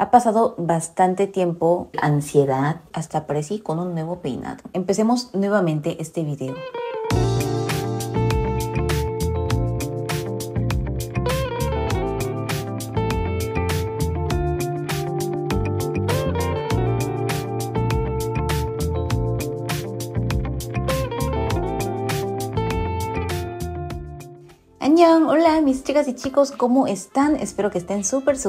Ha pasado bastante tiempo, ansiedad, hasta aparecí con un nuevo peinado. Empecemos nuevamente este video. ¡Annyeong! Hola mis chicas y chicos, ¿cómo están? Espero que estén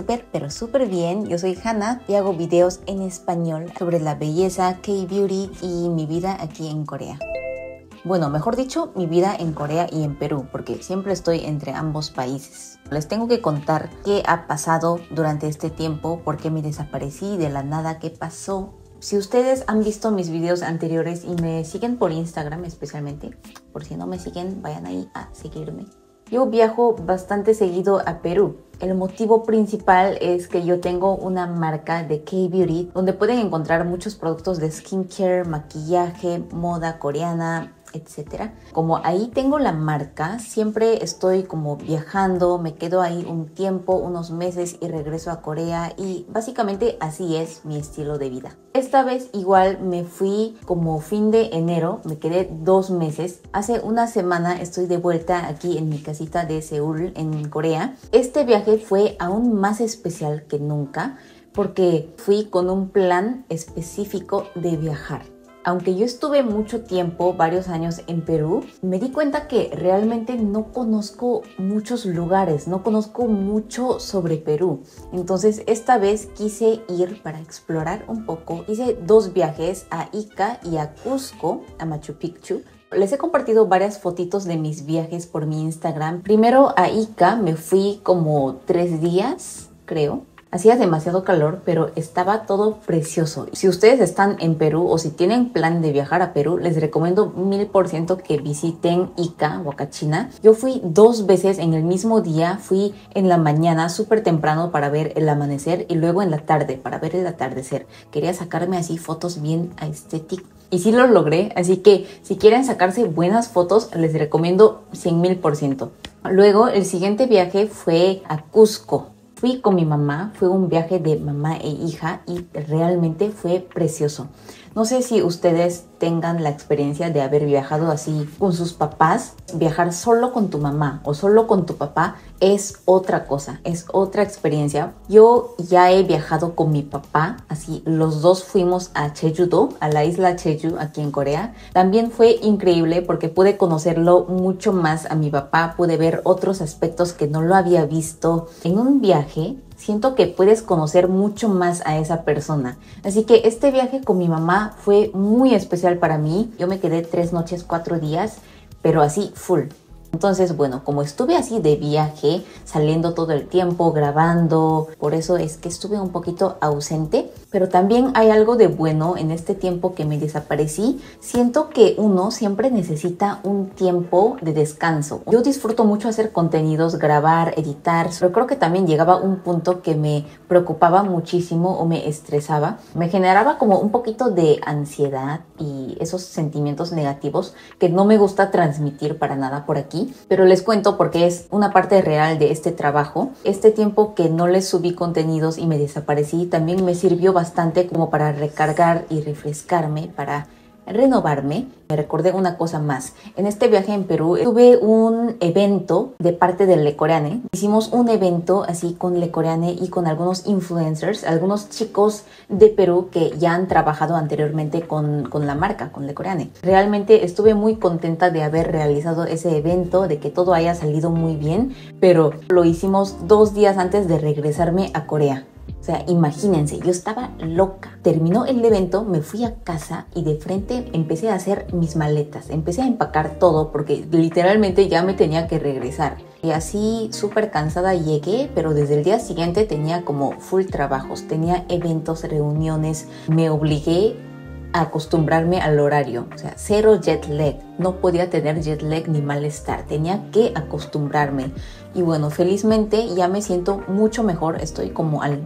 súper bien. Yo soy Hannah y hago videos en español sobre la belleza, K-Beauty y mi vida aquí en Corea. Bueno, mejor dicho, mi vida en Corea y en Perú, porque siempre estoy entre ambos países. Les tengo que contar qué ha pasado durante este tiempo, por qué me desaparecí de la nada, qué pasó. Si ustedes han visto mis videos anteriores y me siguen por Instagram especialmente, por si no me siguen, vayan ahí a seguirme. Yo viajo bastante seguido a Perú. El motivo principal es que yo tengo una marca de K-Beauty donde pueden encontrar muchos productos de skincare, maquillaje, moda coreana, etcétera. Como ahí tengo la marca, siempre estoy como viajando, me quedo ahí un tiempo, unos meses y regreso a Corea y básicamente así es mi estilo de vida. Esta vez igual me fui como fin de enero, me quedé 2 meses. Hace una semana estoy de vuelta aquí en mi casita de Seúl, en Corea. Este viaje fue aún más especial que nunca porque fui con un plan específico de viajar. Aunque yo estuve mucho tiempo, varios años en Perú, me di cuenta que realmente no conozco muchos lugares, no conozco mucho sobre Perú. Entonces esta vez quise ir para explorar un poco. Hice 2 viajes a Ica y a Cusco, a Machu Picchu. Les he compartido varias fotitos de mis viajes por mi Instagram. Primero a Ica me fui como 3 días, creo. Hacía demasiado calor, pero estaba todo precioso. Si ustedes están en Perú o si tienen plan de viajar a Perú, les recomiendo 1000% que visiten Ica, Huacachina. Yo fui 2 veces en el mismo día. Fui en la mañana súper temprano para ver el amanecer y luego en la tarde para ver el atardecer. Quería sacarme así fotos bien estéticas. Y sí lo logré, así que si quieren sacarse buenas fotos, les recomiendo 100.000%. Luego, el siguiente viaje fue a Cusco. Fui con mi mamá, fue un viaje de mamá e hija y realmente fue precioso. No sé si ustedes tengan la experiencia de haber viajado así con sus papás. Viajar solo con tu mamá o solo con tu papá es otra cosa, es otra experiencia. Yo ya he viajado con mi papá, así los dos fuimos a Jeju-do, a la isla Jeju aquí en Corea. También fue increíble porque pude conocerlo mucho más a mi papá, pude ver otros aspectos que no lo había visto. En un viaje siento que puedes conocer mucho más a esa persona. Así que este viaje con mi mamá fue muy especial para mí. Yo me quedé 3 noches, 4 días, pero así full. Entonces, bueno, como estuve así de viaje, saliendo todo el tiempo, grabando, por eso es que estuve un poquito ausente. Pero también hay algo de bueno en este tiempo que me desaparecí. Siento que uno siempre necesita un tiempo de descanso. Yo disfruto mucho hacer contenidos, grabar, editar, pero creo que también llegaba un punto que me preocupaba muchísimo o me estresaba. Me generaba como un poquito de ansiedad y esos sentimientos negativos que no me gusta transmitir para nada por aquí. Pero les cuento porque es una parte real de este trabajo. Este tiempo que no les subí contenidos y me desaparecí también me sirvió bastante como para recargar y refrescarme, para renovarme. Me recordé una cosa más. En este viaje en Perú tuve un evento de parte del Le Coreane. Hicimos un evento así con Le Coreane y con algunos influencers, algunos chicos de Perú que ya han trabajado anteriormente con la marca, con Le Coreane. Realmente estuve muy contenta de haber realizado ese evento, de que todo haya salido muy bien, pero lo hicimos 2 días antes de regresarme a Corea. O sea, imagínense, yo estaba loca. Terminó el evento, me fui a casa y de frente empecé a hacer mis maletas. Empecé a empacar todo porque literalmente ya me tenía que regresar. Y así súper cansada llegué, pero desde el día siguiente tenía como full trabajos. Tenía eventos, reuniones. Me obligué a acostumbrarme al horario. O sea, 0 jet lag. No podía tener jet lag ni malestar. Tenía que acostumbrarme. Y bueno, felizmente ya me siento mucho mejor. Estoy como al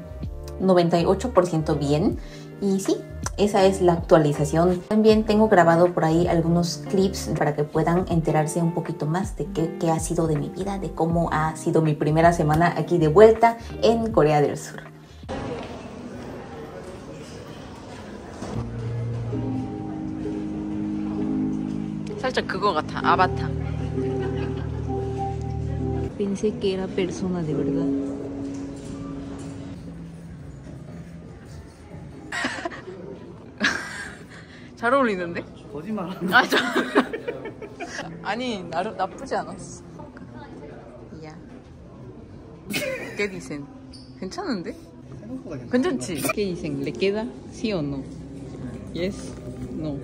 98% bien. Y sí, esa es la actualización. También tengo grabado por ahí algunos clips para que puedan enterarse un poquito más de qué ha sido de mi vida, de cómo ha sido mi primera semana aquí de vuelta en Corea del Sur. 살짝 그거 같아. 아바타. Pensé que era persona de verdad. 잘 어울리는데? 거짓말하는 아, 아니 나쁘지 않았어. 야. ¿Qué dicen? 괜찮은데? 괜찮지? ¿Qué dicen? ¿Le queda? ¿Sí o no? Yes. No.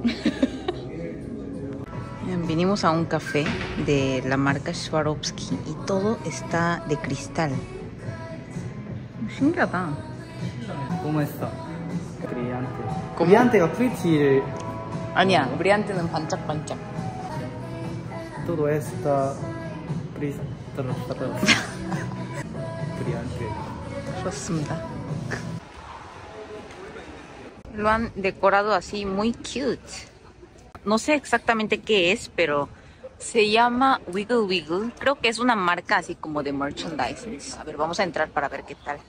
Vinimos a un café de la marca Swarovski y todo está de cristal. 신기하다. ¿Cómo está? Brillante. Brillante가 프리티를 아니야, 브리안테는 반짝반짝. todo está brillante. 좋습니다. Lo han decorado así muy cute. No sé exactamente qué es, pero se llama Wiggle Wiggle. Creo que es una marca así como de merchandising. A ver, vamos a entrar para ver qué tal.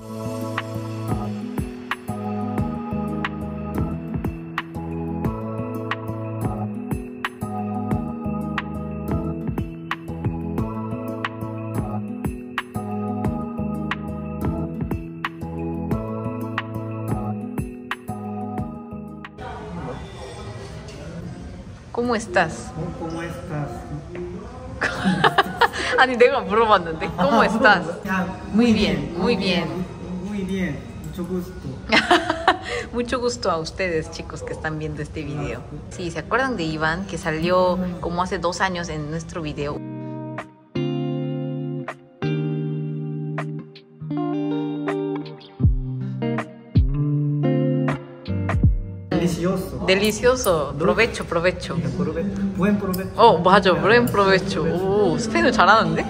¿Cómo estás? ¿Cómo estás? 아니 내가 물어봤는데 ¿Cómo estás? Muy bien, muy bien. Muy bien, mucho gusto. Mucho gusto a ustedes, chicos, que están viendo este video. Sí, ¿se acuerdan de Iván que salió como hace 2 años en nuestro video? Delicioso. Delicioso. Provecho, provecho. Buen provecho. 맞아. buen provecho. 오, 스페인어 잘하는데?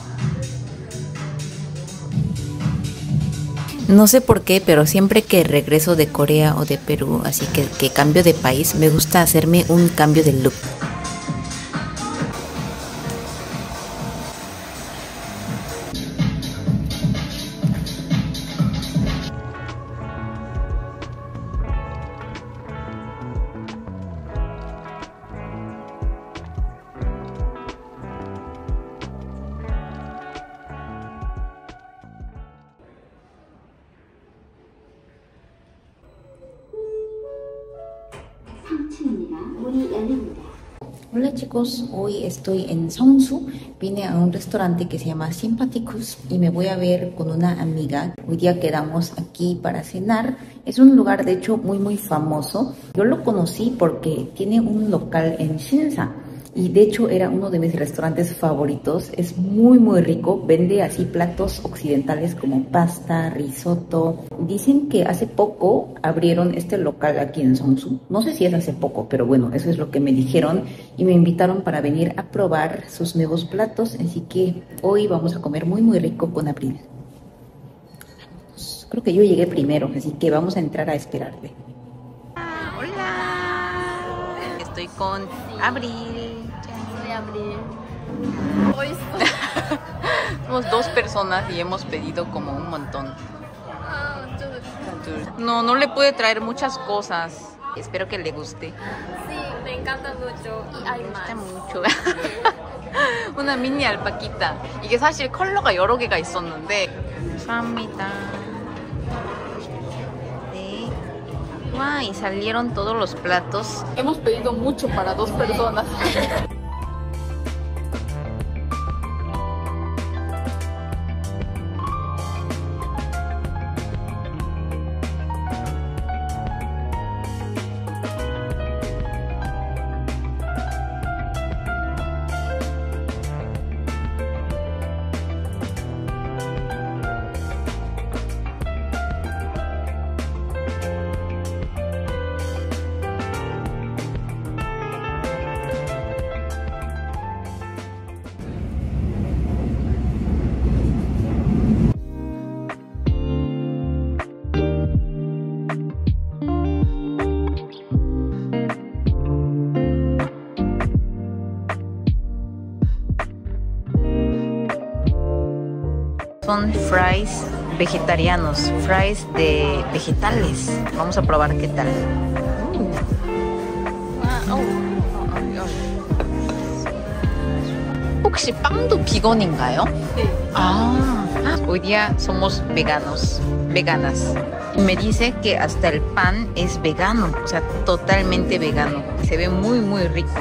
No sé por qué, pero siempre que regreso de Corea o de Perú, así que cambio de país, me gusta hacerme un cambio de look. Hola chicos, hoy estoy en Seongsu. Vine a un restaurante que se llama Sympathicus y me voy a ver con una amiga. Hoy día quedamos aquí para cenar. Es un lugar de hecho muy famoso. Yo lo conocí porque tiene un local en Shinsa y de hecho era uno de mis restaurantes favoritos. Es muy rico, vende así platos occidentales como pasta, risotto. Dicen que hace poco abrieron este local aquí en Seongsu. No sé si es hace poco, pero bueno, eso es lo que me dijeron y me invitaron para venir a probar sus nuevos platos. Así que hoy vamos a comer muy rico con Abril. Creo que yo llegué primero, así que vamos a entrar a esperarle. Hola, estoy con Abril. Soy Abril. Somos 2 personas y hemos pedido como un montón. No le puede traer muchas cosas. Espero que le guste. Sí, me encanta mucho y hay más. Me gusta mucho. Una mini alpaquita. 이게 사실 컬러가 여러 개가 있었는데. 감사합니다. 네. 와, y salieron todos los platos. Hemos pedido mucho para 2 personas. Son fries vegetarianos, fries de vegetales. Vamos a probar qué tal. 혹시 빵도 비건인가요? Sí. Hoy día somos veganos, veganas. Me dice que hasta el pan es vegano, o sea, totalmente vegano. Se ve muy, muy rico.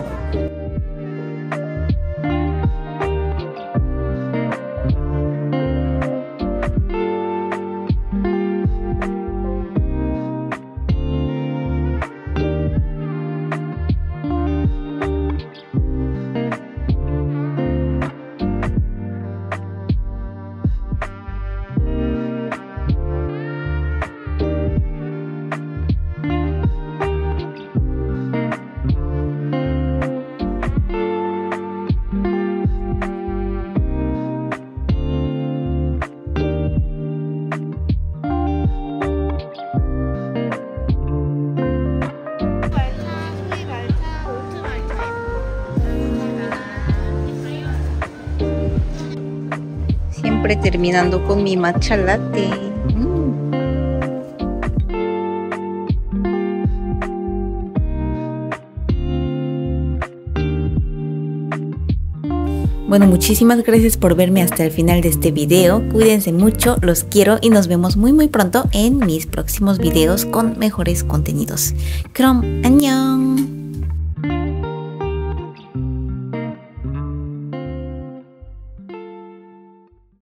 Siempre terminando con mi matcha latte. Bueno, muchísimas gracias por verme hasta el final de este video. Cuídense mucho, los quiero y nos vemos muy pronto en mis próximos videos con mejores contenidos. 그럼 안녕.